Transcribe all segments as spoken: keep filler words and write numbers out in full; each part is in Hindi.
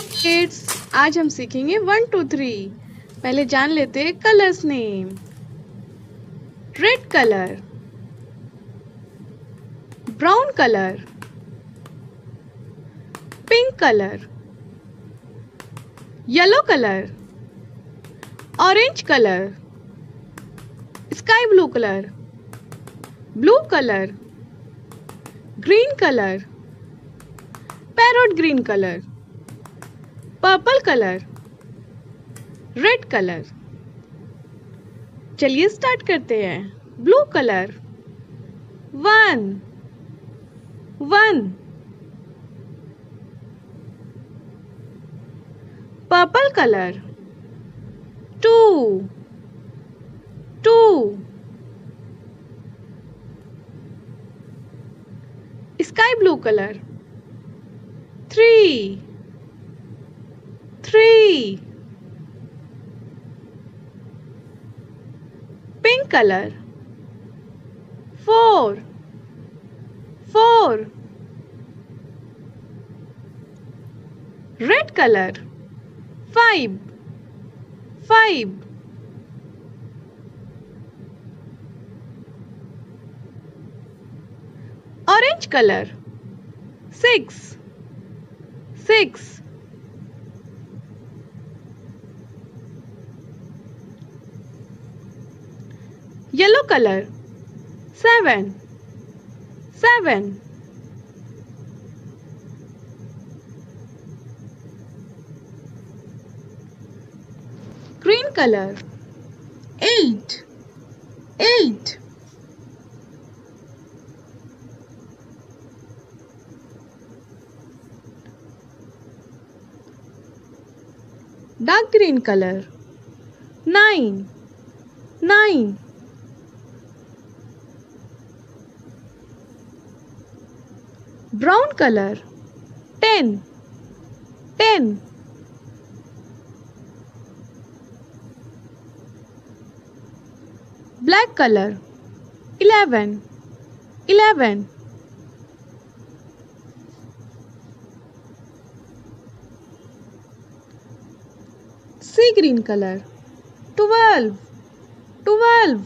किड्स, आज हम सीखेंगे वन टू थ्री। पहले जान लेते हैं colours name. Red colour, brown colour, pink colour, yellow colour, orange colour, sky blue colour, blue colour, green colour, parrot green colour, purple colour, red colour. चलिए स्टार्ट करते हैं। Blue colour, one one. Purple colour, two two. Sky blue colour, three three. Pink colour, four four. Red colour, five five. Orange colour, six six. Yellow colour, seven seven. Green colour, eight eight. Dark green colour, nine nine. Brown colour, ten ten. Black colour, eleven eleven. Sea green colour, twelve twelve.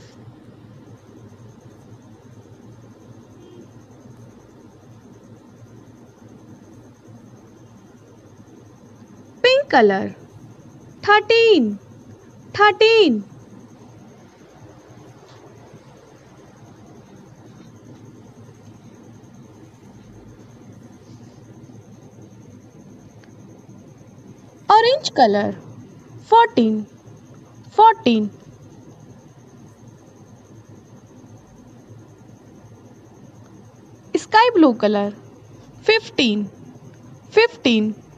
Pink colour, thirteen thirteen. Orange colour, fourteen fourteen. Sky blue colour, fifteen fifteen.